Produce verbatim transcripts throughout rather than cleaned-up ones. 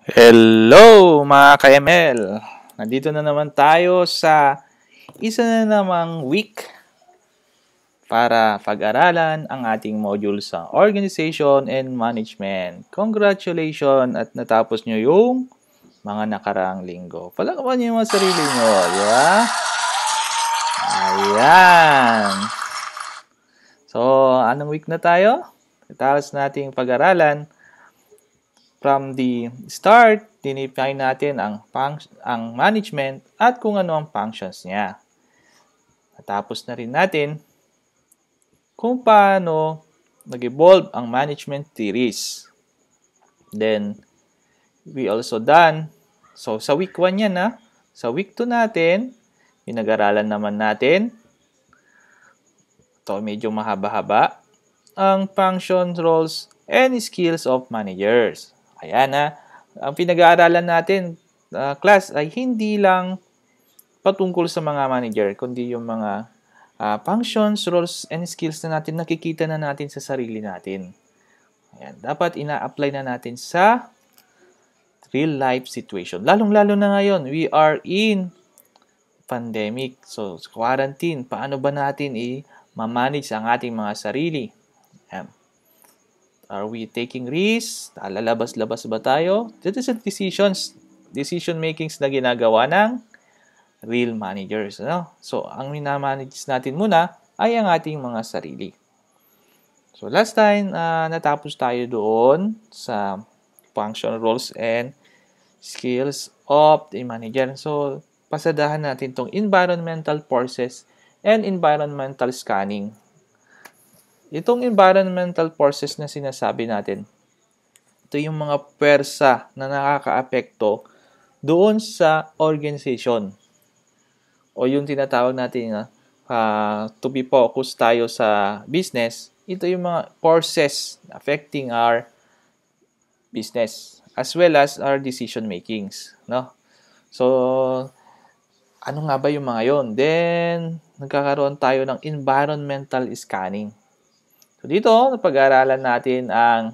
Hello mga ka-M L! Nandito na naman tayo sa isa na namang week para pag-aralan ang ating module sa Organization and Management. Congratulations at natapos nyo yung mga nakaraang linggo. Palakapan nyo yung mga sarili nyo, di ba? Ayan! So, anong week na tayo? Tapos nating pag-aralan from the start, dinefine natin ang, ang management at kung ano ang functions niya. Natapos na rin natin kung paano nag-evolve ang management theories. Then, we also done, so sa week one yan na, sa week two natin, pinag-aralan naman natin, ito medyo mahaba-haba, ang functions, roles, and skills of managers. Ayan na, ang pinag-aaralan natin, uh, class, ay hindi lang patungkol sa mga manager, kundi yung mga uh, functions, roles, and skills na natin, nakikita na natin sa sarili natin. Ayan, dapat ina-apply na natin sa real life situation. Lalong-lalo na ngayon, we are in pandemic. So, quarantine, paano ba natin i-manage ang ating mga sarili? Ayan. Are we taking risks? Lalabas-labas ba tayo? This is decisions, decision makings na ginagawa ng real managers. No? So, ang minamanage natin muna ay ang ating mga sarili. So, last time, uh, natapos tayo doon sa function, roles, and skills of the manager. So, pasadahan natin itong environmental forces and environmental scanning. Itong environmental forces na sinasabi natin, ito yung mga pwersa na nakakaapekto doon sa organization. O yung tinatawag natin uh, to be focused tayo sa business, ito yung mga forces affecting our business as well as our decision makings. No? So, ano nga ba yung mga yon? Then, nagkakaroon tayo ng environmental scanning. So, dito, napag-aaralan natin ang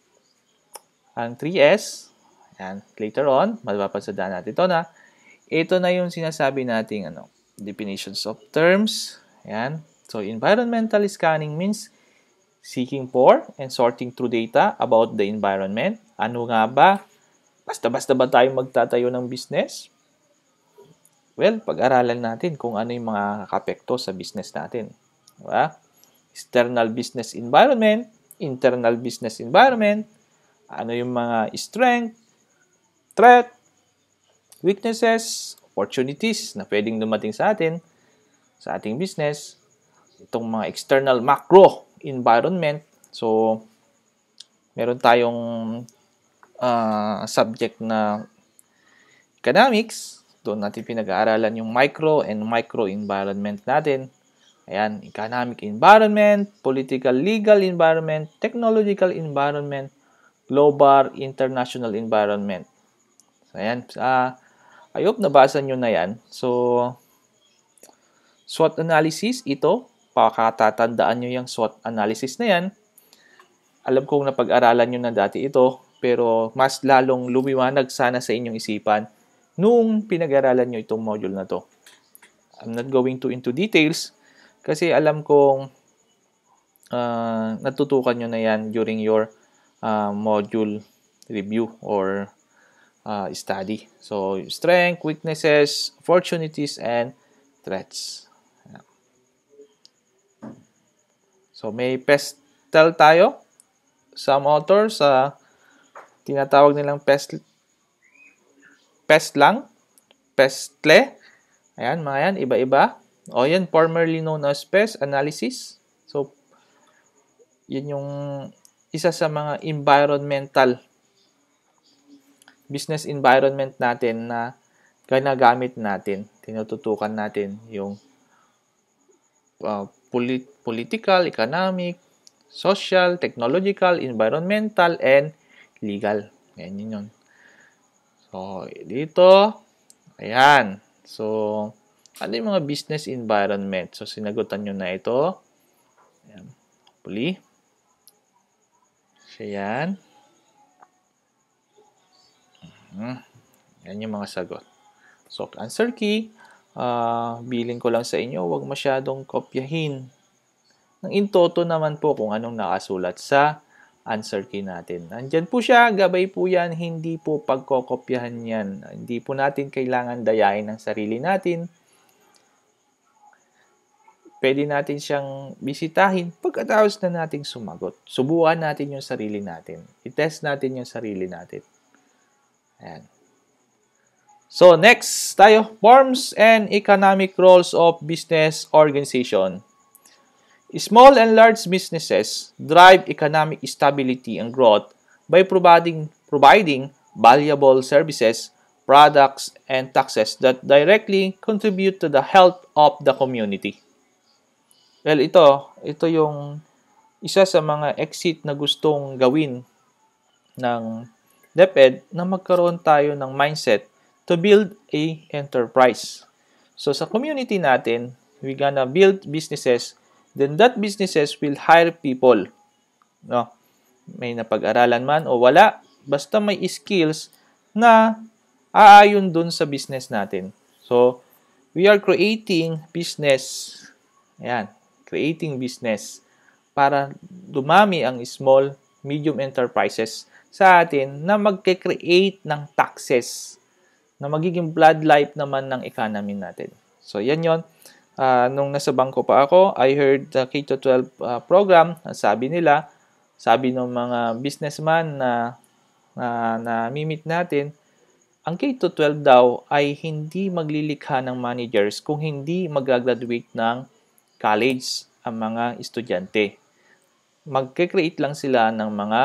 ang three S. Ayan, later on, mapapasadaan natin ito na. Ito na yung sinasabi nating ano, definitions of terms. Ayan. So, environmental scanning means seeking for and sorting through data about the environment. Ano nga ba? Basta-basta ba tayo magtatayo ng business? Well, pag-aralan natin kung ano yung mga kakapekto sa business natin. Diba? External business environment, internal business environment, ano yung mga strength, threat, weaknesses, opportunities na pwedeng dumating sa atin, sa ating business, itong mga external macro environment. So, meron tayong uh, subject na economics. Doon natin pinag-aaralan yung micro and micro environment natin. Ayan, economic environment, political legal environment, technological environment, global international environment. So, ayan. Uh, I hope nabasa nyo na yan. So, SWOT analysis, ito. Pakatatandaan nyo yung SWOT analysis na yan. Alam kong napag-aralan nyo na dati ito, pero mas lalong lumiwanag sana sa inyong isipan nung pinag-aralan nyo itong module na to. I'm not going to into details kasi alam kong uh, natutukan nyo na yan during your uh, module review or uh, study. So, strength, weaknesses, opportunities, and threats. So, may pestle tayo. Some authors, uh, tinatawag nilang pest, pest lang, pestle. Ayan, mga yan, iba-iba. O yan, formerly known as pest analysis. So, yun yung isa sa mga environmental business environment natin na ginagamit natin. Tinututukan natin yung uh, polit- political, economic, social, technological, environmental, and legal. Ayan yun yun. So, dito, ayan. So, ano yung mga business environment? So, sinagutan nyo na ito. Ayan. Hopefully. So, yan. Hmm. Yan yung mga sagot. So, answer key, uh, bilin ko lang sa inyo, huwag masyadong kopyahin. Ang in toto naman po kung anong nakasulat sa answer key natin. Nandyan po siya, gabay po yan, hindi po pagkokopyahan yan. Hindi po natin kailangan dayain ng sarili natin. Pwede natin siyang bisitahin pagkatapos na nating sumagot. Subukan natin yung sarili natin. I-test natin yung sarili natin. Ayan. So, next tayo, forms and economic roles of business organization. Small and large businesses drive economic stability and growth by providing, providing valuable services, products, and taxes that directly contribute to the health of the community. Well, ito, ito yung isa sa mga exit na gustong gawin ng DepEd na magkaroon tayo ng mindset to build a enterprise. So sa community natin, we gonna build businesses, then that businesses will hire people. No? May napag-aralan man o wala, basta may skills na aayon dun sa business natin. So, we are creating business. Ayan, creating business para dumami ang small, medium enterprises sa atin na magke-create ng taxes na magiging blood life naman ng economy natin. So, yan yon. Uh, nung nasa bangko pa ako, I heard the K twelve uh, program, sabi nila, sabi ng mga businessman na na, na mimit natin, ang K twelve daw ay hindi maglilikha ng managers kung hindi mag-graduate ng college ang mga estudyante. Magke-create lang sila ng mga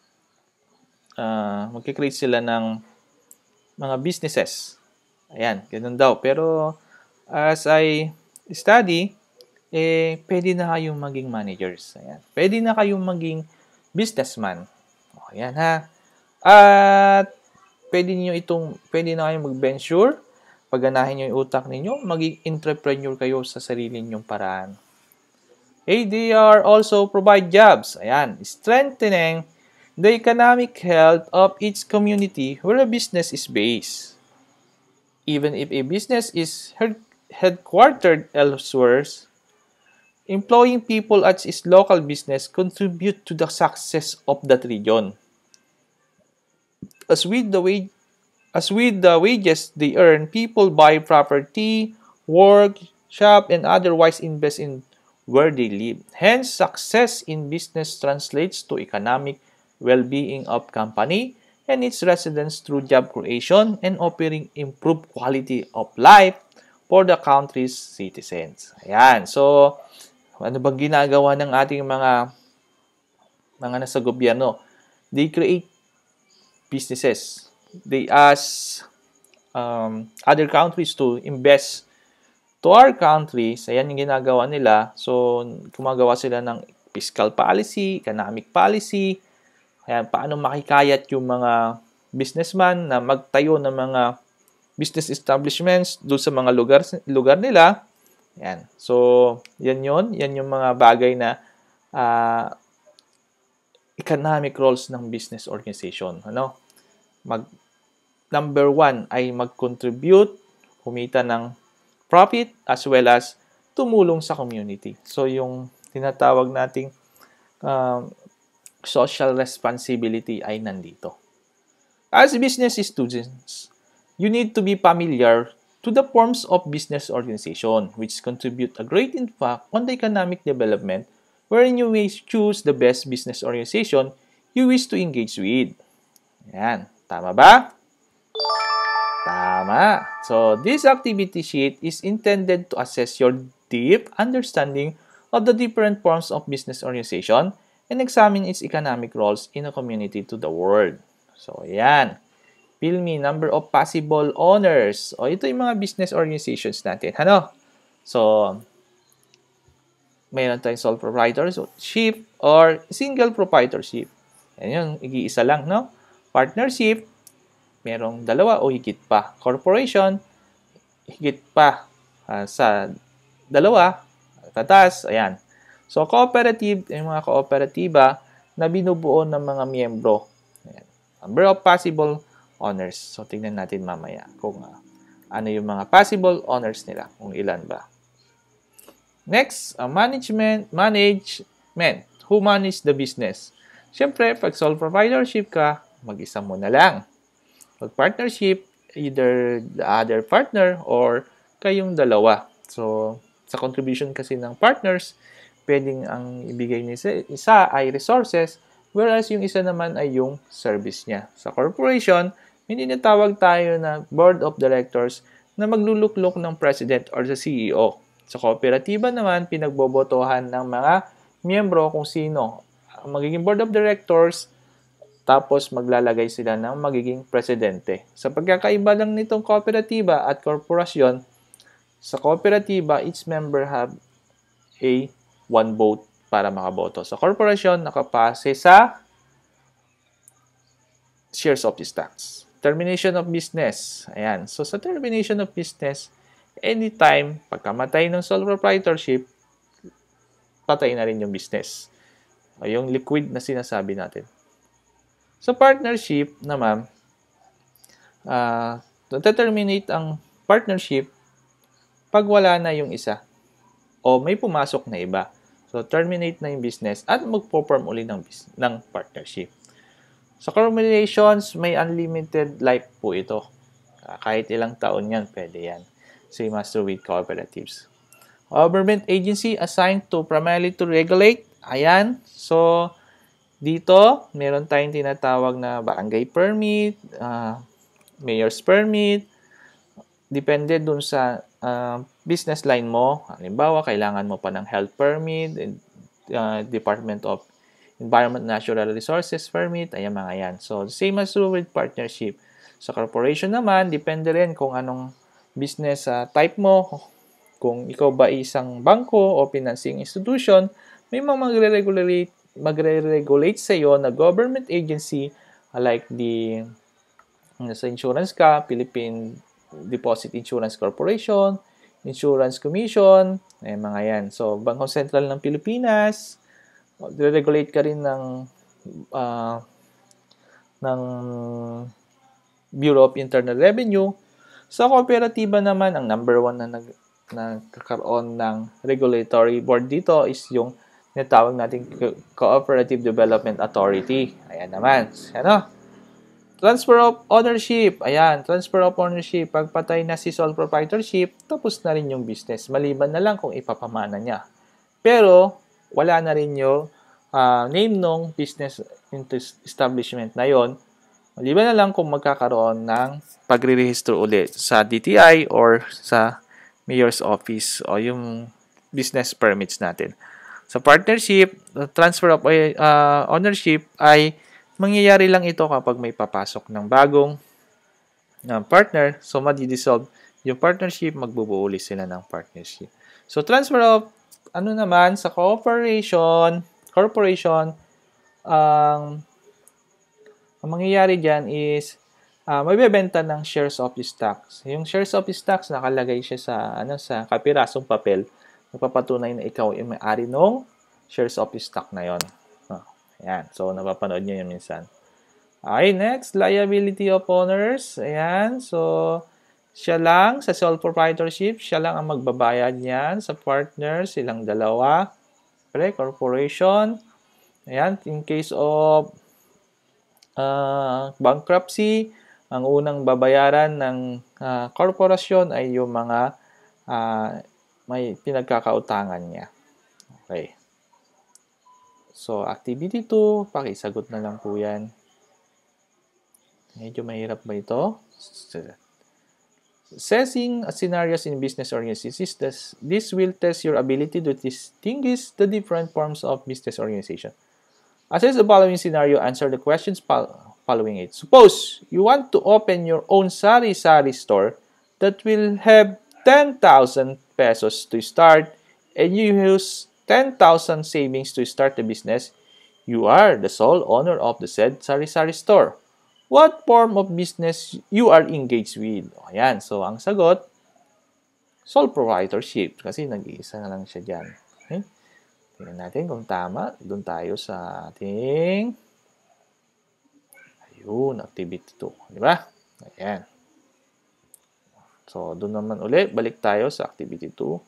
uh, magke-create sila ng mga businesses. Ayan, ganun daw. Pero as I study, eh, pwede na kayong maging managers. Ayan. Pwede na kayong maging businessman. O, ayan ha. At pwede niyo itong, pwede na kayong mag-venture, pagganahin niyo yung utak ninyo, maging entrepreneur kayo sa sarili ninyong paraan. A D R also provide jobs. Ayan, strengthening the economic health of each community where a business is based. Even if a business is headquartered elsewhere, employing people at its local business contribute to the success of that region. As with the wage, as with the wages they earn, people buy property, work, shop, and otherwise invest in where they live. Hence, success in business translates to economic well-being of company and its residents through job creation and offering improved quality of life for the country's citizens. Ayan. So, ano bang ginagawa ng ating mga mga nasa gobyerno? They create businesses. They ask um, other countries to invest to our countries. Ayan yung ginagawa nila. So, gumagawa sila ng fiscal policy, economic policy. Ayan, paano makikayat yung mga businessman na magtayo ng mga business establishments doon sa mga lugar lugar nila. Ayan. So, yan yun. Yan yung mga bagay na uh, economic roles ng business organization. Ano? Mag, number one ay mag-contribute, kumita ng profit, as well as tumulong sa community. So, yung tinatawag nating um, social responsibility ay nandito. As business students, you need to be familiar to the forms of business organization which contribute a great impact on the economic development wherein you may choose the best business organization you wish to engage with. Yan. Tama ba? Tama. So, this activity sheet is intended to assess your deep understanding of the different forms of business organization and examine its economic roles in a community to the world. So, yan. Fill me number of possible owners. O, ito yung mga business organizations natin. Ano? So, mayroon tayong sole proprietorship or single proprietorship. Yan yung ig-iisa lang, no? Partnership, merong dalawa o higit pa. Corporation, higit pa uh, sa dalawa, tatas, ayan. So, cooperative, yung mga kooperatiba na binubuo ng mga miyembro. Ayan. Number of possible owners. So, tingnan natin mamaya kung uh, ano yung mga possible owners nila, kung ilan ba. Next, uh, management, management. Who manage the business? Siyempre, pag sole proprietorship ka, mag-isa mo na lang. Pag partnership, either the other partner or kayong dalawa. So, sa contribution kasi ng partners, pwedeng ang ibigay ni isa, isa ay resources, whereas yung isa naman ay yung service niya. Sa corporation, hindi natawag tayo na board of directors na magluluklok ng president or sa C E O. Sa kooperatiba naman, pinagbobotohan ng mga miyembro kung sino ang magiging board of directors, tapos maglalagay sila ng magiging presidente. Sa pagkakaiba lang nitong kooperatiba at korporasyon, sa kooperatiba, each member have a one vote para makaboto. Sa korporasyon, nakapase sa shares of the stocks. Termination of business. Ayan. So, sa termination of business, anytime, pagkamatay ng sole proprietorship, patay na rin yung business. O, yung liquid na sinasabi natin. Sa partnership naman, uh, terminate ang partnership pag wala na yung isa o may pumasok na iba. So, terminate na yung business at mag-perform uli ng, ng partnership. Sa corporations, may unlimited life po ito. Uh, kahit ilang taon yan, pwede yan. Same as with cooperatives. Government agency assigned to primarily to regulate. Ayan. So, dito, meron tayong tinatawag na barangay permit, uh, mayor's permit. Depende dun sa uh, business line mo. Halimbawa, kailangan mo pa ng health permit, uh, Department of Environment Natural Resources permit, ayan mga yan. So, same as with partnership. Sa corporation naman, depende rin kung anong business uh, type mo. Kung ikaw ba isang bangko o financing institution, may mga magre-regulate magre-regulate sa iyo na government agency uh, like the sa insurance ka, Philippine Deposit Insurance Corporation, Insurance Commission, ayan mga yan. So, Bangko Sentral ng Pilipinas, regulate ka rin ng uh, ng Bureau of Internal Revenue. Sa kooperatiba naman, ang number one na nag, nagkakaroon ng regulatory board dito is yung natawag nating Cooperative Development Authority. Ayan naman. Ano? Transfer of ownership. Ayan, transfer of ownership. Pagpatay na si sole proprietorship, tapos na rin yung business. Maliban na lang kung ipapamana niya. Pero, wala na rin yung uh, name ng business establishment na yon. Maliban na lang kung magkakaroon ng pagre-register ulit sa D T I or sa mayor's office o yung business permits natin. Sa partnership, transfer of uh, ownership ay mangyayari lang ito kapag may papasok ng bagong uh, partner. So, madi-dissolve yung partnership, magbubuo ulit sila ng partnership. So, transfer of ano naman, sa cooperation, corporation, ang, ang mangyayari dyan is uh, magbebenta ng shares of stocks. Yung shares of stocks, nakalagay siya sa, ano, sa kapirasong papel. Nagpapatunay na ikaw yung may-ari ng shares of stock na yon. Oh, ayan. So, napapanood nyo yun minsan. Okay, next, liability of owners. Ayan. So, siya lang sa sole proprietorship, siya lang ang magbabayad niyan. Sa partners, silang dalawa. Pre, corporation. Ayan, in case of uh, bankruptcy, ang unang babayaran ng uh, korporasyon ay yung mga uh, may pinagkakautangan niya. Okay. So, activity two, pakisagot na lang po yan. Medyo mahirap ba ito? Assessing scenarios in business organizations, this, this will test your ability to distinguish the different forms of business organization. Assess the following scenario, answer the questions following it. Suppose you want to open your own sari-sari store that will have ten thousand pesos to start and you use ten thousand savings to start the business. You are the sole owner of the said sari-sari store. What form of business you are engaged with? Ayan. So, ang sagot, sole proprietorship. Kasi nag-iisa na lang siya dyan. Okay? Tingnan natin kung tama. Doon tayo sa ating... Yun, activity two. Di ba? Ayan. So, doon naman ulit. Balik tayo sa activity two.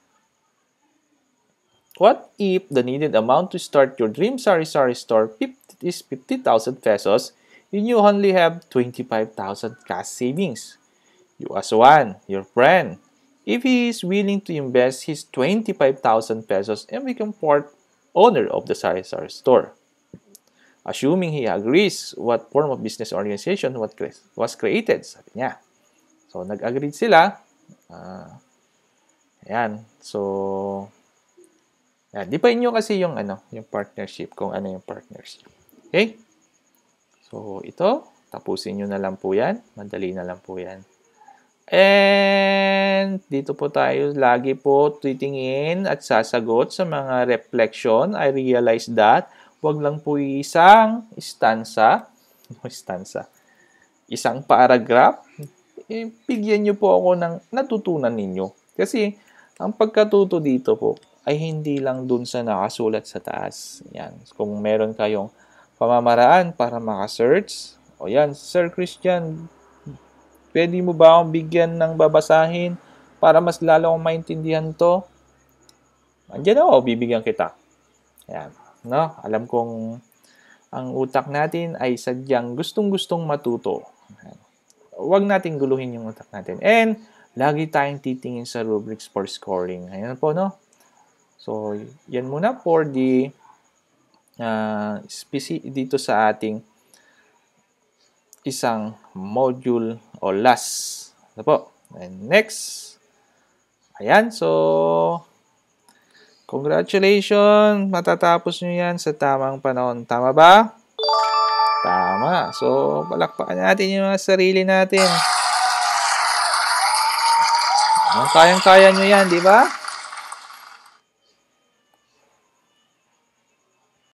What if the needed amount to start your dream sari-sari store is fifty thousand pesos and you only have twenty-five thousand cash savings? You ask one, your friend, if he is willing to invest his twenty-five thousand pesos and become part owner of the sari-sari store. Assuming he agrees what form of business organization what was created, sabi niya. So, nag-agree sila. Uh, ayan. So, yan. Define nyo kasi yung, ano, yung partnership, kung ano yung partnership. Okay? So, ito. Tapusin nyo na lang po yan. Madali na lang po yan. And, dito po tayo lagi po titingin at sasagot sa mga reflection. I realize that wag lang po isang stanza. stanza. Isang paragraph. Eh, bigyan nyo po ako ng natutunan ninyo. Kasi, ang pagkatuto dito po, ay hindi lang dun sa nakasulat sa taas. Yan. Kung meron kayong pamamaraan para maka-search, o yan, Sir Christian, pwede mo ba akong bigyan ng babasahin para mas lalo akong maintindihan to? Andiyan ako, bibigyan kita. Yan. No? Alam kong ang utak natin ay sadyang gustong-gustong matuto. Yan. Huwag nating guluhin yung utak natin. And, lagi tayong titingin sa rubrics for scoring. Ayan po, no? So, yan muna for the uh, speci- dito sa ating isang module o last. Ano po? And next. Ayan. So, congratulations. Matatapos nyo yan sa tamang panahon. Tama ba? Tama. So, palakpakan natin yung mga sarili natin. Kayang-kaya nyo yan, di ba?